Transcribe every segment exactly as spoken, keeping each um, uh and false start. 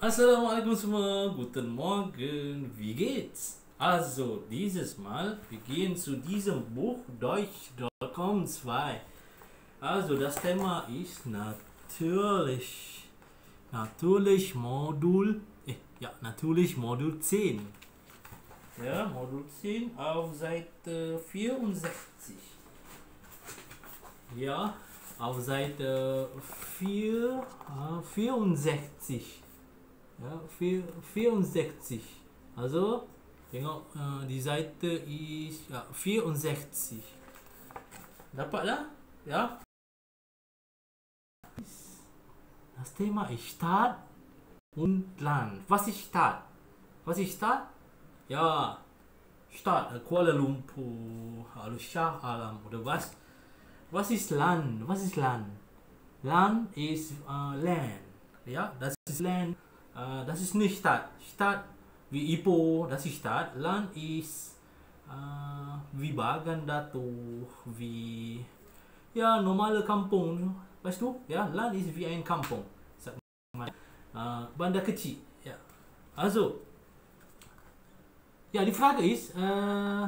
Assalamualaikum semua, guten Morgen, wie geht's? Also, dieses Mal, wir gehen zu diesem Buch Deutsch Punkt com zwei. Also, das Thema ist natürlich, natürlich Modul, eh, ja, natürlich Modul zehn. Ja, Modul zehn auf Seite vierundsechzig. Ja, auf Seite vier, äh, vierundsechzig. Ya, vierundsechzig. Also, tengok uh, di Seite is ya, vierundsechzig. Dapatlah? Ya. Das Thema ist Stadt und Land. Was ist Stadt? Was ist Stadt? Ja, Stadt Kuala Lumpur, Shah Alam oder was? Was ist Land? Was ist Land? Land ist uh, Land. Ja, das ist Land. Uh, das ist nicht Stadt. Stadt wie Ipoh, das ist Stadt. Land ist uh, wie Bagandatu, wie ja normale Kampung. Weißt du? Ja, Land ist wie ein Kampung. Uh, Bandar kecil. Ja. Also, ja, die Frage ist, uh,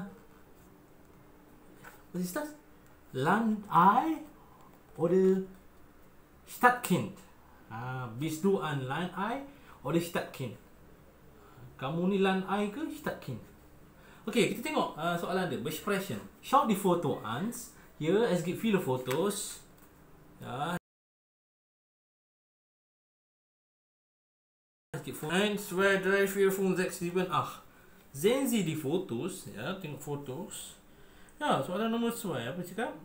was ist das? Landei oder Stadtkind? Uh, bist du ein Landei oder Stadtkind? Kamu ni Landei ke Stadtkind? Okey, kita tengok uh, soalan dia. Besprechen. Schau die Foto an. Hier, es gibt viele Fotos. Ja. Es gibt eins, zwei, drei, vier, fünf, sechs, sieben, acht. Sehen Sie die Fotos? Ja, tengok Fotos. Ja, soalan nomor zwei. Apa cakap?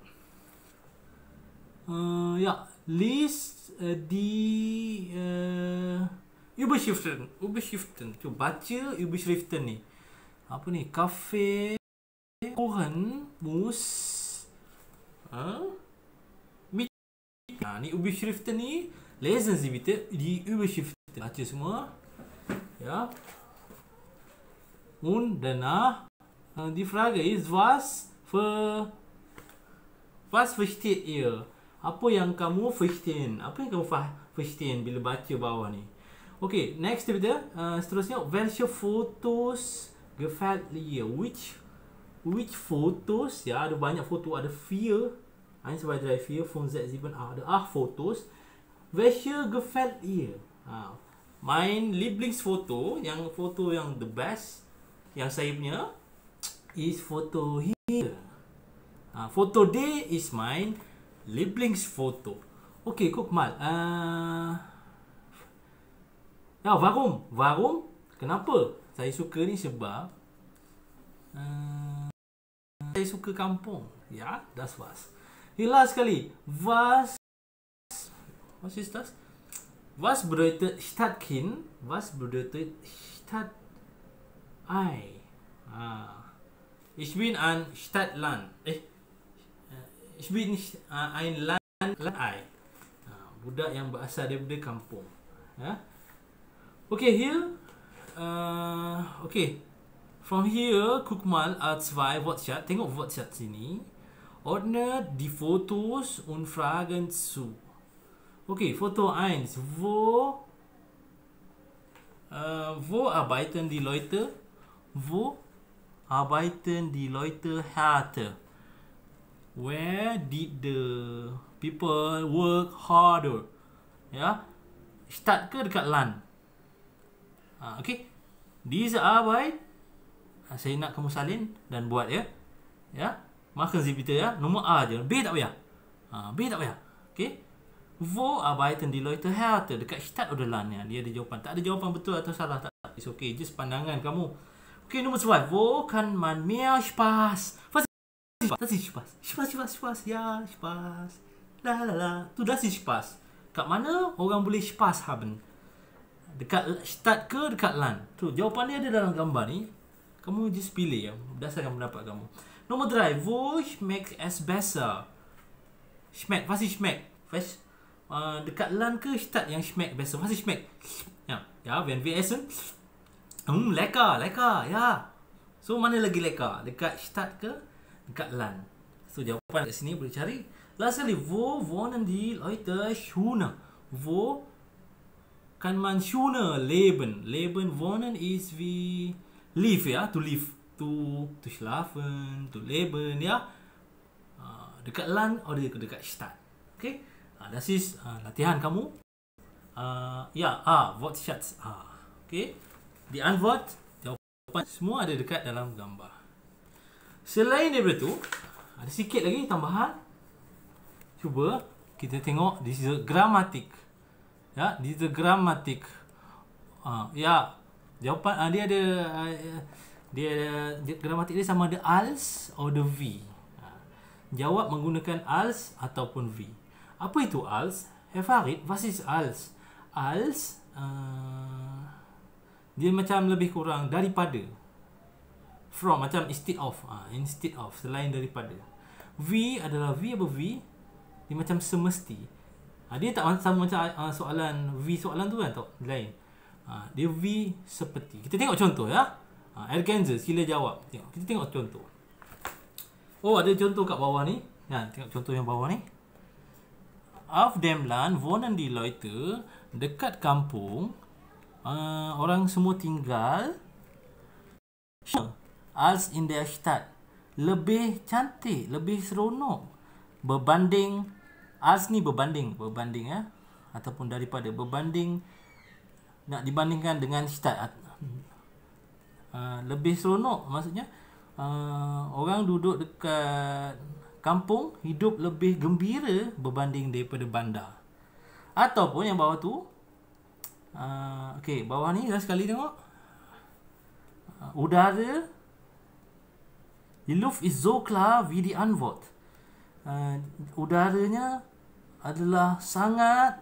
Uh, ja, lies uh, die uh, Überschriften, Überschriften. Tu baca Überschriften ni. Apa ni? Kafe, Koren, Mus, ha? Mit. Nah, ni Überschriften ni. Lesen Sie bitte die Überschriften. Baca semua. Ja. Und danach die Frage ist, was für was versteht ihr? Apa yang kamu verstehen? Apa yang kamu verstehen bila baca bawah ni? Okay, next bitte. Uh, seterusnya, welche Fotos gefällt dir? Which which Fotos? Ja, ada banyak foto, ada vier. eins, zwei, drei, vier, fünf, sechs, sieben, acht. Ada acht Fotos. Welche gefällt dir? Ha, mein Lieblingsfoto, yang foto yang the best, yang saya punya, is foto here. Ha, foto D is mein Lieblingsfoto. Okay, guck mal. Uh, Ya, warum? Warum? Kenapa saya suka ni? Sebab uh, saya suka kampung. Ya, das war's. Hilang sekali. Was Was ist das? Was bedeutet Stadtkind? Was bedeutet Stadtei? Ah. Ich bin ein Stadtland. Eh, ich bin uh, ein Landei. Ah, budak yang berasal daripada kampung. Ya. Okay, here, uh, okay, from here, guck mal A zwei Wortschatz, tengok Wortschatz sini, ordne die Fotos und Fragen zu. Okay, Foto eins, wo, uh, wo arbeiten die Leute, wo arbeiten die Leute härter? Where did the people work harder? Ya, Stadt ke dekat Land? Ha, okay. Diese Arbeit, ha, saya nak kamu salin dan buat ya. Ya. Machen Sie bitte ya. Nombor A je. B tak payah. Ha, B tak payah. Okay. Wo arbeiten die Leute härter? Dekat Stadt oder Land ya. Dia ada jawapan. Tak ada jawapan betul atau salah. Tak. It's okay. Just pandangan kamu. Okay, nombor zwei. Wo kann man mehr Spaß? Was ist Spaß? Das ist Spaß. Spaß, Spaß, Spaß. Ya, Spaß. La la la. Tu das ist Spaß. Kat mana orang boleh Spaß haben? Dekat Stadt ke dekat Land? Tu jawapan dia ada dalam gambar ni. Kamu just pilih ya, berdasarkan pendapat kamu. Nombor tiga, wo schmeckt es besser? Schmeckt, was ist schmeckt? Was uh, dekat Land ke Stadt yang schmeckt besser? Was ist schmeckt? Ya, ya, wenn wir essen. Hmm, lecker, lecker, ya. So mana lagi lecker? Dekat Stadt ke dekat Land? So jawapan kat sini boleh cari. Last kali, wo wohnen die Leute schöner? Wo kann man schöner leben. Leben, wohnen ist wie live, ya, to live, to to schlafen, to leben, ya. Uh, dekat Land atau dekat, dekat Stadt. Okay, uh, das ist uh, latihan kamu. Uh, ya, ah, Wortschatz. Ah, okay. Die Antwort, jawapan semua ada dekat dalam gambar. Selain daripada tu, ada sikit lagi tambahan. Cuba kita tengok, this is a grammatik. Ya, this is a grammatik. Uh, ya, jawapan uh, dia ada uh, dia ada gramatik dia sama ada als atau the v. Uh, jawab menggunakan als ataupun v. Apa itu als? Herr Farid, was ist als? Als uh, dia macam lebih kurang daripada. From, macam instead of. Uh, instead of, selain daripada. V adalah V apa V? Dia macam semesti. Ha, dia tak sama macam uh, soalan V soalan tu kan, tak? Lain. Ha, dia V seperti. Kita tengok contoh ya. Ha, Ergenze, sila jawab. Tengok. Kita tengok contoh. Oh, ada contoh kat bawah ni. Ya, tengok contoh yang bawah ni. Auf dem Land wohnen die Leute. Dekat kampung, uh, orang semua tinggal als in der Stadt. Lebih cantik, lebih seronok berbanding. Als ni berbanding, berbanding ya, ataupun daripada, berbanding, nak dibandingkan dengan Stadt. Uh, lebih seronok maksudnya uh, orang duduk dekat kampung hidup lebih gembira berbanding daripada bandar. Ataupun yang bawah tu, uh, okey, bawah ni last sekali tengok. Uh, udara, die Luft ist so klar wie die Antwort. Uh, udaranya adalah sangat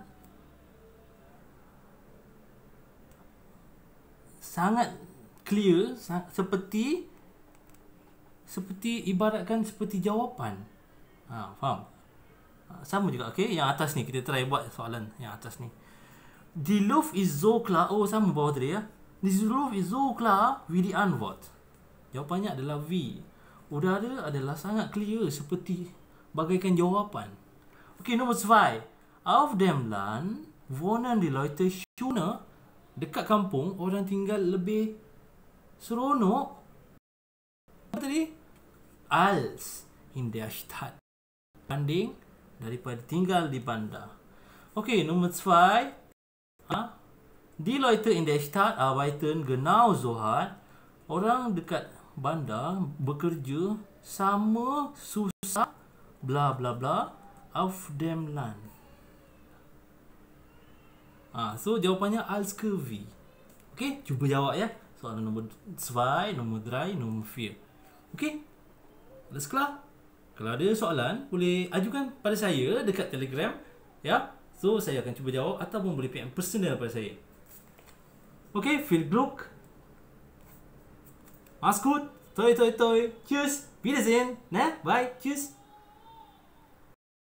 sangat clear, sa- seperti seperti ibaratkan seperti jawapan. Ha, faham? Ha, sama juga. Okey, yang atas ni kita try buat soalan yang atas ni. Die Luft ist so klar. Oh, sama bawah tadi ya. Die Luft ist so klar wie die Antwort. Jawapannya adalah V. Udara adalah sangat clear seperti bagaikan jawapan. Okey, nombor dua. Auf dem Land wohnen die Leute schöner. Dekat kampung orang tinggal lebih seronok. Apa tadi? Als in der Stadt. Banding daripada tinggal di bandar. Okey, nombor dua. Ha? Die Leute in der Stadt arbeiten genauso hart. Orang dekat bandar bekerja sama susah, bla bla bla, auf dem Land. Ah, so jawapannya als ke V. Okey, cuba jawab ya. Soalan nombor dua, nombor tiga, nombor empat. Okey? Dah kelar? Kalau ada soalan, boleh ajukan pada saya dekat Telegram, ya. So saya akan cuba jawab ataupun boleh P M personal pada saya. Okey, viel Glück. Mach's gut. Toi toi toi. Tschüss. Wiedersehen. Ne? Bye. Tschüss.